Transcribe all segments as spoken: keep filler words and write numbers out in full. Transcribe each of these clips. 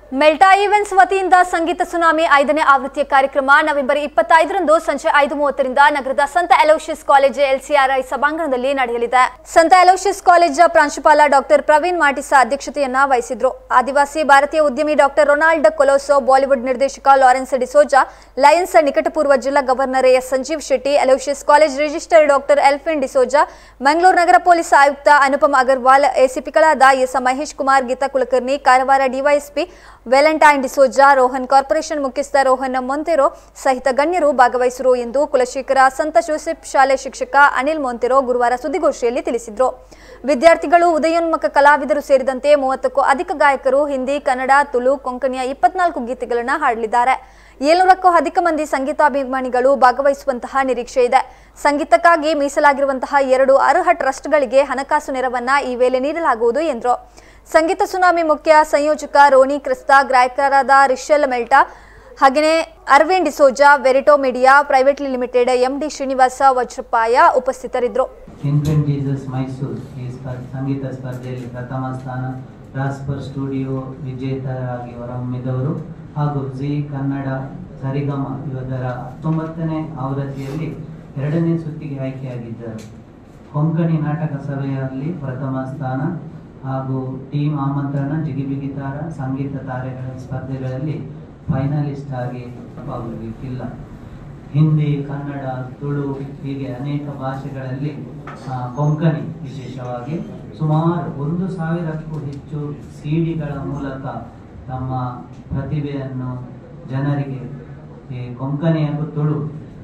ಮೆಲ್ಟಾ events ವತಿಯಿಂದ ಸಂಗೀತ tsunami ಐದನೇ ಆವೃತ್ತಿಯ ಕಾರ್ಯಕ್ರಮ ನವೆಂಬರ್ ಇಪ್ಪತ್ತೈದರಂದು ಸಂಜೆ ಐದು ಮೂವತ್ತರಿಂದ ನಗರದ ಸಂತ ಅಲೋಷಿಯಸ್ ಕಾಲೇಜ್ ಎಲ್ಸಿಆರ್ಐ ಸಭಾಂಗಣದಲ್ಲಿ ನಡೆಯಲಿದೆ. ಸಂತ ಅಲೋಷಿಯಸ್ ಕಾಲೇಜ್ ಪ್ರಾಂಶುಪಾಲ ಡಾಕ್ಟರ್ ಪ್ರವೀಣ್ ಮಾಟಿಸ ಅಧ್ಯಕ್ಷತೆಯನ್ನ ವಹಿಸಿದ್ರು. ಆದಿವಾಸಿ ಭಾರತೀಯ ಉದ್ಯಮಿ ಡಾಕ್ಟರ್ ರೊನಾಲ್ಡ್ ಕೊಲೋಸೋ, ಬಾಲಿವುಡ್ ನಿರ್ದೇಶಕ ಲಾರೆನ್ಸ್ ಡಿಸೋಜಾ, ಲಯನ್ಸ್ ನಿಕಟಪೂರ್ವ ಜಿಲ್ಲಾ governor S Sanjeev Shetty, Aloysius college register doctor Elphin D'Souza, Mangaluru ನಗರ ಪೊಲೀಸ್ ಆಯುಕ್ತ ಅನುಪಮ್ ಅಗರ್ವಾಲ್, ಎಸಿಪಿಗಳಾದ S Mahesh Kumar, Geetha Kulkarni, Karwar DYSP Valentine D'Souza, Rohan corporation ಮುಖ್ಯಸ್ಥ ರೋಹನ್ ಮೊಂತೆರೋ ಸಹಿತ ಗಣ್ಯರು ಭಾಗವಹಿಸಿರು ಎಂದು ಕುಲಶೇಖರ ಸಂತ ಜೋಸೆಫ್ ಶಾಲೆ ಶಿಕ್ಷಕ ಅನಿಲ್ ಮೊಂತೆರೋ ಗುರುವಾರ ಸುದ್ದಿಗೋಷ್ಠಿಯಲ್ಲಿ ತಿಳಿಸಿದರು. ವಿದ್ಯಾರ್ಥಿಗಳು, ಉದಯೋನ್ಮುಖ ಕಲಾವಿದರು ಸೇರಿದಂತೆ ಮೂವತ್ತಕ್ಕೂ ಅಧಿಕ ಗಾಯಕರು ಹಿಂದಿ, ಕನ್ನಡ, ತುಳು, ಕೊಂಕಣಿಯ ಇಪ್ಪತ್ನಾಲ್ಕು ಗೀತೆಗಳನ್ನು ಹಾಡಲಿದ್ದಾರೆ. ಏಳ್ನೂರಕ್ಕೂ ಅಧಿಕ ಮಂದಿ ಸಂಗೀತಾಭಿಮಾನಿಗಳು ಭಾಗವಹಿಸುವಂತಹ ನಿರೀಕ್ಷೆ ಇದೆ. ಸಂಗೀತಕ್ಕಾಗಿ ಮೀಸಲಾಗಿರುವಂತಹ ಎರಡು ಅರ್ಹ ಟ್ರಸ್ಟ್ಗಳಿಗೆ ಹಣಕಾಸು ನೆರವನ್ನ ಈ ವೇಳೆ ನೀಡಲಾಗುವುದು ಎಂದರು. ಸಂಗೀತ ಸುನಾಮಿ ಮುಖ್ಯ ಸಂಯೋಜಕ ರೋನಿ ಕ್ರಿಸ್ತಾ, ಗಾಯಕರಾದ ರಿಷಲ್ ಮೆಲ್ಟಾ, ಹಾಗೆಯೇ Arvind D'Souza, Verito media private limited MD Srinivasa Vajrapaya ಉಪಸ್ಥಿತರಿದ್ದರು. ಮೈಸೂರು ಈ ಸಂಗೀತ ಸ್ಪರ್ಧೆಯಲ್ಲಿ ಪ್ರಥಮ ಸ್ಥಾನ, ರಾಸ್ಪರ್ ಸ್ಟುಡಿಯೋ ವಿಜೇತರಾಗಿ ಹೊರಹೊಮ್ಮಿದವರು ಹಾಗೂ ಜಿ ಕನ್ನಡ ಸರಿಗಮ ಇವರ ಹತ್ತೊಂಬತ್ತನೇ ಆವೃತ್ತಿಯಲ್ಲಿ ಎರಡನೇ ಸುತ್ತಿಗೆ ಆಯ್ಕೆಯಾಗಿದ್ದರು. ಕೊಂಕಣಿ ನಾಟಕ ಸಭೆಯಲ್ಲಿ ಪ್ರಥಮ ಸ್ಥಾನ ಹಾಗೂ ಟೀಮ್ ಆಮಂತ್ರಣ, ಜಿಗಿಬಿಗಿತಾರ, ಸಂಗೀತ ತಾರೆಗಳ ಸ್ಪರ್ಧೆಗಳಲ್ಲಿ ಫೈನಲಿಸ್ಟ್ ಆಗಿ ಭಾಗವಹಿಸಿಲ್ಲ. ಹಿಂದಿ, ಕನ್ನಡ, ತುಳು ಹೀಗೆ ಅನೇಕ ಭಾಷೆಗಳಲ್ಲಿ ಕೊಂಕಣಿ ವಿಶೇಷವಾಗಿ ಸುಮಾರು ಒಂದು ಸಾವಿರಕ್ಕೂ ಹೆಚ್ಚು ಸಿಡಿಗಳ ಮೂಲಕ ತಮ್ಮ ಪ್ರತಿಭೆಯನ್ನು ಜನರಿಗೆ, ಈ ಕೊಂಕಣಿ ಹಾಗೂ ತುಳು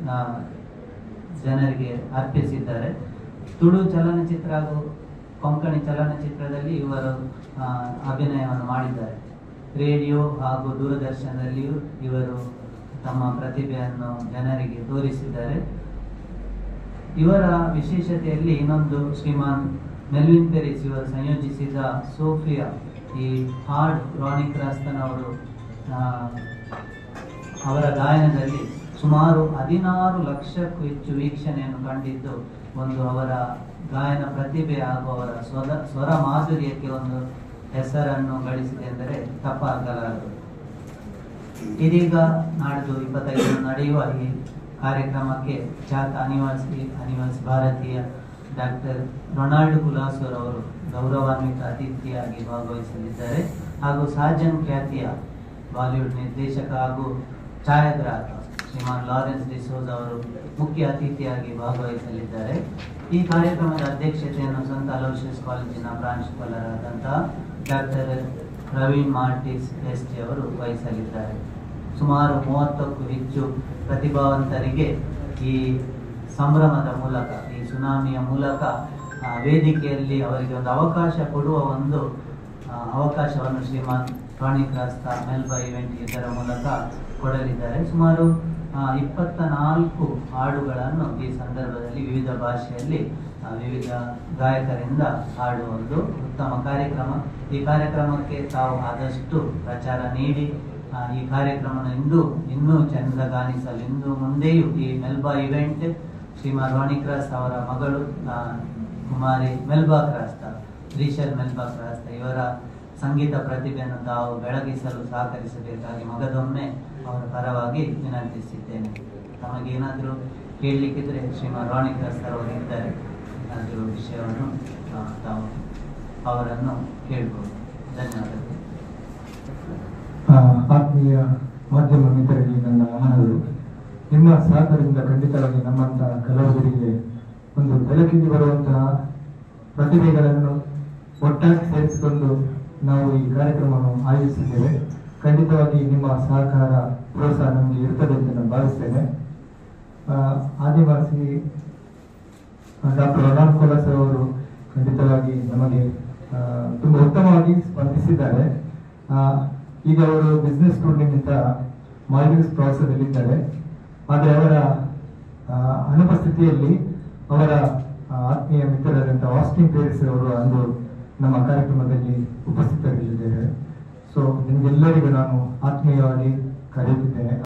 ಜನರಿಗೆ ಅರ್ಪಿಸಿದ್ದಾರೆ. ತುಳು ಚಲನಚಿತ್ರ ಹಾಗೂ ಕೊಂಕಣಿ ಚಲನಚಿತ್ರದಲ್ಲಿ ಇವರು ಅಭಿನಯವನ್ನು ಮಾಡಿದ್ದಾರೆ. ರೇಡಿಯೋ ಹಾಗೂ ದೂರದರ್ಶನದಲ್ಲಿಯೂ ಇವರು ತಮ್ಮ ಪ್ರತಿಭೆಯನ್ನು ಜನರಿಗೆ ತೋರಿಸಿದ್ದಾರೆ. ಇವರ ವಿಶೇಷತೆಯಲ್ಲಿ ಇನ್ನೊಂದು ಶ್ರೀಮಾನ್ ಮೆಲ್ವಿನ್ ಪೆರಿಸ್ ಇವರು ಸಂಯೋಜಿಸಿದ ಸೋಫಿಯಾ ಈ ಹಾಡ್ ರಾನಿ ಕ್ರಾಸ್ತನ್ ಅವರು ಅವರ ಗಾಯನದಲ್ಲಿ ಸುಮಾರು ಹದಿನಾರು ಲಕ್ಷಕ್ಕೂ ಹೆಚ್ಚು ವೀಕ್ಷಣೆಯನ್ನು ಕಂಡಿದ್ದು ಒಂದು ಅವರ ಗಾಯನ ಪ್ರತಿಭೆ ಹಾಗೂ ಅವರ ಸ್ವರ ಸ್ವರ ಮಾಧುರ್ಯಕ್ಕೆ ಒಂದು ಹೆಸರನ್ನು ಗಳಿಸಿದೆ ಎಂದರೆ ತಪ್ಪಾಗಲಾರದು. ಇದೀಗ ನಾಡ್ದು ಇಪ್ಪತ್ತೈದು ನಡೆಯುವ ಈ ಕಾರ್ಯಕ್ರಮಕ್ಕೆ ಖ್ಯಾತ ಅನಿವಾಸಿ ಅನಿವಾಸಿ ಭಾರತೀಯ ಡಾಕ್ಟರ್ ರೊನಾಲ್ಡ್ ಕುಲಾಸೋರ್ ಅವರು ಗೌರವಾನ್ವಿತ ಅತಿಥಿಯಾಗಿ ಭಾಗವಹಿಸಲಿದ್ದಾರೆ ಹಾಗೂ ಸಾಜನ್ ಖ್ಯಾತಿಯ ಬಾಲಿವುಡ್ ನಿರ್ದೇಶಕ ಹಾಗೂ ಛಾಯಾಗ್ರಾಹಕ ಶ್ರೀಮಾನ್ ಲಾರೆನ್ಸ್ ಡಿಸೋಜಾ ಅವರು ಮುಖ್ಯ ಅತಿಥಿಯಾಗಿ ಭಾಗವಹಿಸಲಿದ್ದಾರೆ. ಈ ಕಾರ್ಯಕ್ರಮದ ಅಧ್ಯಕ್ಷತೆಯನ್ನು ಸಂತ ಅಲೋಷಿಯಸ್ ಕಾಲೇಜಿನ ಪ್ರಾಂಶುಪಾಲರಾದಂತಹ doctor Praveen Mathias S T ಅವರು ವಹಿಸಲಿದ್ದಾರೆ. ಸುಮಾರು ಮೂವತ್ತಕ್ಕೂ ಹೆಚ್ಚು ಪ್ರತಿಭಾವಂತರಿಗೆ ಈ ಸಂಭ್ರಮದ ಮೂಲಕ, ಈ ಸುನಾಮಿಯ ಮೂಲಕ ವೇದಿಕೆಯಲ್ಲಿ ಅವರಿಗೆ ಒಂದು ಅವಕಾಶ ಕೊಡುವ ಒಂದು ಅವಕಾಶವನ್ನು Shriman Rani Crasta Melba event ಇದರ ಮೂಲಕ ಕೊಡಲಿದ್ದಾರೆ. ಸುಮಾರು ಇಪ್ಪತ್ತ ನಾಲ್ಕು ಹಾಡುಗಳನ್ನು ಈ ಸಂದರ್ಭದಲ್ಲಿ ವಿವಿಧ ಭಾಷೆಯಲ್ಲಿ ವಿವಿಧ ಗಾಯಕರಿಂದ ಹಾಡುವ ಒಂದು ಉತ್ತಮ ಕಾರ್ಯಕ್ರಮ. ಈ ಕಾರ್ಯಕ್ರಮಕ್ಕೆ ತಾವು ಆದಷ್ಟು ಪ್ರಚಾರ ನೀಡಿ ಈ ಕಾರ್ಯಕ್ರಮವನ್ನು ಇಂದು ಇನ್ನೂ ಚಂದಗಾನಿಸಲು ಇಂದು ಮುಂದೆಯೂ ಈ Melba event Shriman Rani Crasta ಅವರ ಮಗಳು Kumari Melba Crasta, Rishal Melba Crasta ಇವರ ಸಂಗೀತ ಪ್ರತಿಭೆಯನ್ನು ತಾವು ಬೆಳಗಿಸಲು ಸಹಕರಿಸಬೇಕಾಗಿ ಮಗದೊಮ್ಮೆ ಅವರ ಪರವಾಗಿ ವಿನಂತಿಸಿದ್ದೇನೆ. ತಮಗೇನಾದರೂ ಕೇಳಲಿಕ್ಕಿದ್ರೆ ಶ್ರೀಮಾನ್ ರಾಣಿ ಕ್ರಾಸ್ತಾ ಅವರು ಇದ್ದಾರೆ, ಏನಾದರೂ ವಿಷಯವನ್ನು ತಾವು ಅವರನ್ನು ಕೇಳಬಹುದು. ಧನ್ಯವಾದಗಳು. ಆತ್ಮೀಯ ಮಾಧ್ಯಮ ಮಿತ್ರರಿಗೆ ನನ್ನ ಮನವಿ, ನಿಮ್ಮ ಸಹಕಾರದಿಂದ ಖಂಡಿತವಾಗಿ ನಮ್ಮಂತಹ ಕಲಾವಿದರಿಗೆ ಒಂದು ಬೆಳಕಿಗೆ ಬರುವಂತಹ ಪ್ರತಿಭೆಗಳನ್ನು ಒಟ್ಟಾಗಿ ಸೇರಿಸಿಕೊಂಡು ನಾವು ಈ ಕಾರ್ಯಕ್ರಮವನ್ನು ಆಯೋಜಿಸಿದ್ದೇವೆ. ಖಂಡಿತವಾಗಿ ನಿಮ್ಮ ಸಹಕಾರ ಪ್ರೋತ್ಸಾಹ ನಮಗೆ ಇರ್ತದೆ ಅಂತ ನಾನು ಭಾವಿಸ್ತೇನೆ. ಆದಿವಾಸಿ ಡಾಕ್ಟರ್ ರೊನಾಲ್ಡ್ ಕೊಲೋಸೋ ಅವರು ಖಂಡಿತವಾಗಿ ನಮಗೆ ತುಂಬ ಉತ್ತಮವಾಗಿ ಸ್ಪಂದಿಸಿದ್ದಾರೆ. ಈಗ ಅವರು ಬಿಸ್ನೆಸ್ ಟೂರ್ ನಿಮಿತ್ತ ಮಾಲ್ಡೀವ್ಸ್ ಪ್ರವಾಸದಲ್ಲಿದ್ದಾರೆ. ಆದರೆ ಅವರ ಅನುಪಸ್ಥಿತಿಯಲ್ಲಿ ಅವರ ಆತ್ಮೀಯ ಮಿತ್ರರಾದಂತಹ ಆಸ್ಟಿನ್ ಪೇರಿಸ್ ಅವರು ಅಂದು ನಮ್ಮ ಕಾರ್ಯಕ್ರಮದಲ್ಲಿ ಉಪಸ್ಥಿತರಿದ್ದಾರೆ. ಸೊ ನಿಮಗೆಲ್ಲರಿಗೂ ನಾನು ಆತ್ಮೀಯವಾಗಿ ಕರೆಯುತ್ತಿದ್ದೇನೆ.